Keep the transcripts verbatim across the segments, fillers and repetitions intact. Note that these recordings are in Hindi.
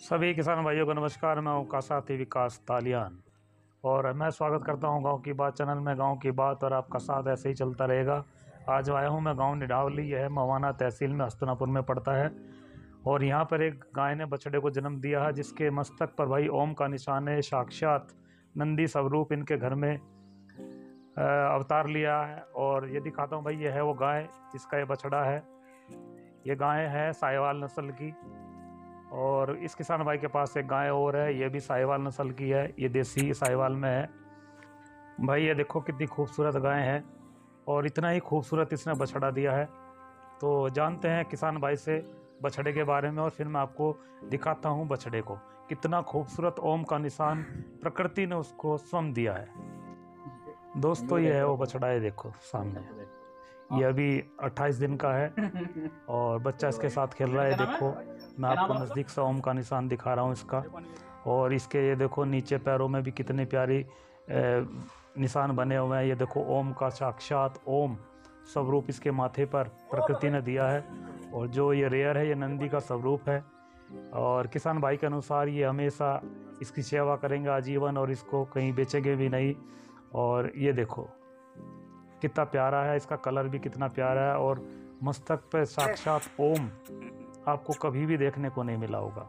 सभी किसान भाइयों को नमस्कार। मैं हूँ का साथी विकास तालियान और मैं स्वागत करता हूँ गांव की बात चैनल में। गांव की बात और आपका साथ ऐसे ही चलता रहेगा। आज आया हूँ मैं गांव निढावली, यह मवाना तहसील में हस्तनापुर में पड़ता है। और यहाँ पर एक गाय ने बछड़े को जन्म दिया है जिसके मस्तक पर भाई ओम का निशान है। साक्षात नंदी स्वरूप इनके घर में अवतार लिया है। और ये दिखाता हूँ भाई, ये है वो गाय जिसका ये बछड़ा है। ये गाय है साहिवाल नस्ल की। और इस किसान भाई के पास एक गाय और है, ये भी साहिवाल नस्ल की है। ये देसी साहिवाल में है भाई। ये देखो कितनी खूबसूरत गाय है और इतना ही खूबसूरत इसने बछड़ा दिया है। तो जानते हैं किसान भाई से बछड़े के बारे में और फिर मैं आपको दिखाता हूँ बछड़े को। कितना खूबसूरत ओम का निशान प्रकृति ने उसको स्वयं दिया है। दोस्तों ये है वो बछड़ा है, देखो सामने। ये अभी अट्ठाईस दिन का है और बच्चा इसके साथ खेल रहा है। देखो मैं आपको नज़दीक से ओम का निशान दिखा रहा हूँ इसका। और इसके ये देखो नीचे पैरों में भी कितने प्यारी निशान बने हुए हैं। ये देखो ओम का साक्षात ओम स्वरूप इसके माथे पर प्रकृति ने दिया है। और जो ये रेयर है ये नंदी का स्वरूप है। और किसान भाई के अनुसार ये हमेशा इसकी सेवा करेंगे आजीवन और इसको कहीं बेचेंगे भी नहीं। और ये देखो कितना प्यारा है, इसका कलर भी कितना प्यारा है। और मस्तक पे साक्षात ओम आपको कभी भी देखने को नहीं मिला होगा।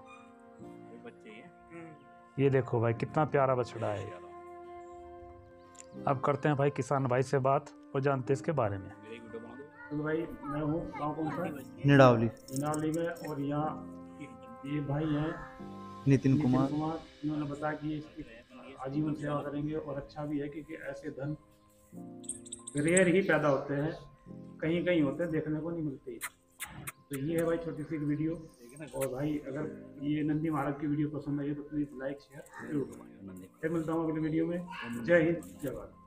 ये देखो भाई कितना प्यारा बछड़ा है। अब करते हैं भाई किसान भाई से बात और जानते हैं इसके बारे में। तो भाई मैं हूँ गाँव कौन सा? निढावली निढावली में। और यहाँ ये भाई हैं नितिन कुमार। कुमार इन्होंने बताया कि इसकी आजीवन सेवा करेंगे। और अच्छा भी है क्योंकि ऐसे धन रेयर ही पैदा होते हैं, कहीं कहीं होते हैं, देखने को नहीं मिलते। तो ये है भाई छोटी सी वीडियो। और भाई अगर ये नंदी महाराज की वीडियो पसंद आई तो प्लीज़ लाइक शेयर जरूर करें। फिर मिलता हूँ अगले वीडियो में। जय हिंद, जय भारत।